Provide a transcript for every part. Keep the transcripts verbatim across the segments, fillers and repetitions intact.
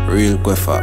Real quiffer.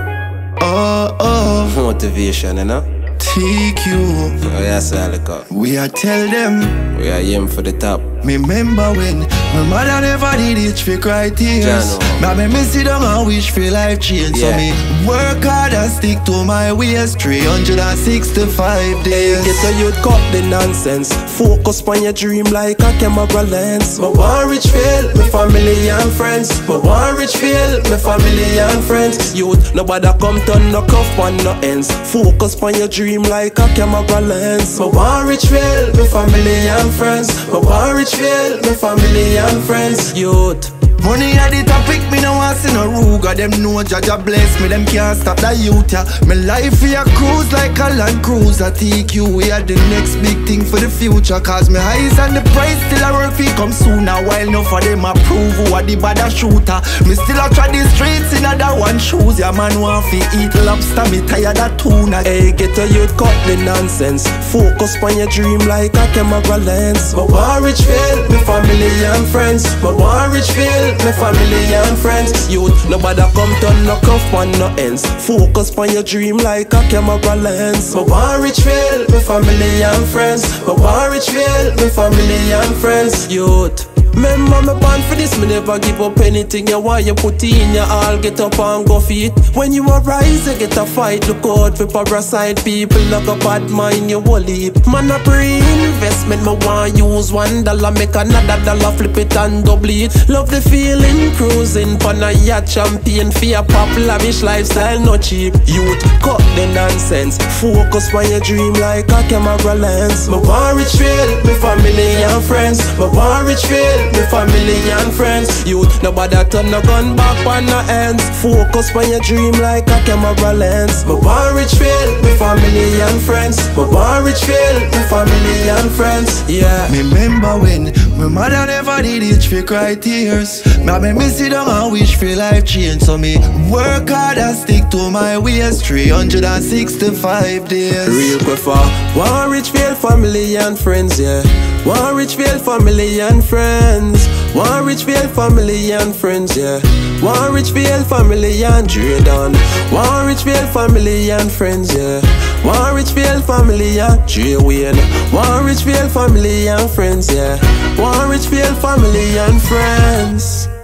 Oh, oh. Motivation, you know? T Q. Oh, yes, Allico. We are tell them. We are aim for the top. Me remember when my mother never did it for cry tears. But me me sit down and wish for life change. Yeah. So me work hard and stick to my ways. three hundred sixty-five days. Get a youth, cut the nonsense. Focus on your dream like a camera lens. But one rich feel, my family and friends. But one rich feel, my family and friends. Youth, nobody come turn no cuff on no ends. Focus on your dream like a camera lens. But one rich feel, my family and friends. But one rich feel, my family and friends. Youth. Money at the topic, me no want see no Ruga. Them know Jaja bless me, them can't stop the youth. Yeah. Me life here cruise like a Land Cruiser. T Q, we are the next big thing for the future. Cause me highs and the price still a work fi come sooner. While enough of them approve who are the bad shooter. Me still a try the streets in other one shoes. Yeah, man want fi eat lobster, me tired of tuna. Hey, get a youth, cut the nonsense. Focus on your dream like a camera lens. But one rich feel, my family and friends. But one rich feel, my family and friends. Youth, nobody come turn no cuff on no ends. Focus on your dream like a camera lens. But one rich feel, my family and friends. But one rich feel, my family and friends. Youth. Remember me born for this, me never give up anything. You want you put in your all, get up and go for it. When you arise, you get a fight. Look out for parasite people, knock a bad mind, you will leap. Man a pre-investment, me want use one dollar, make another dollar, flip it and double it. Love the feeling, cruising, pan a yacht, champagne, for a pop, lavish lifestyle, no cheap. Youth, cut the nonsense, focus on your dream like a camera lens. Me want rich feel, me family and friends. Me want rich feel, me family and friends. Youth, nobody turn no gun back on no ends. Focus on your dream like a camera lens. Me want rich feel, me family and friends. Me want rich feel, me family and friends. Yeah. Me remember when my mother never did it for cry tears. Me make me sit down and wish for life change. So me work hard and stick to my ways. three hundred sixty-five days. Real quiffer. One rich feel, family and friends, yeah. One rich feel, family and friends. One rich feel, family and friends, yeah. One rich feel, family and Jordan. One rich feel, family and friends, yeah. One rich feel, family and J Wayne. One rich feel, family and friends, yeah. One rich feel, family and friends.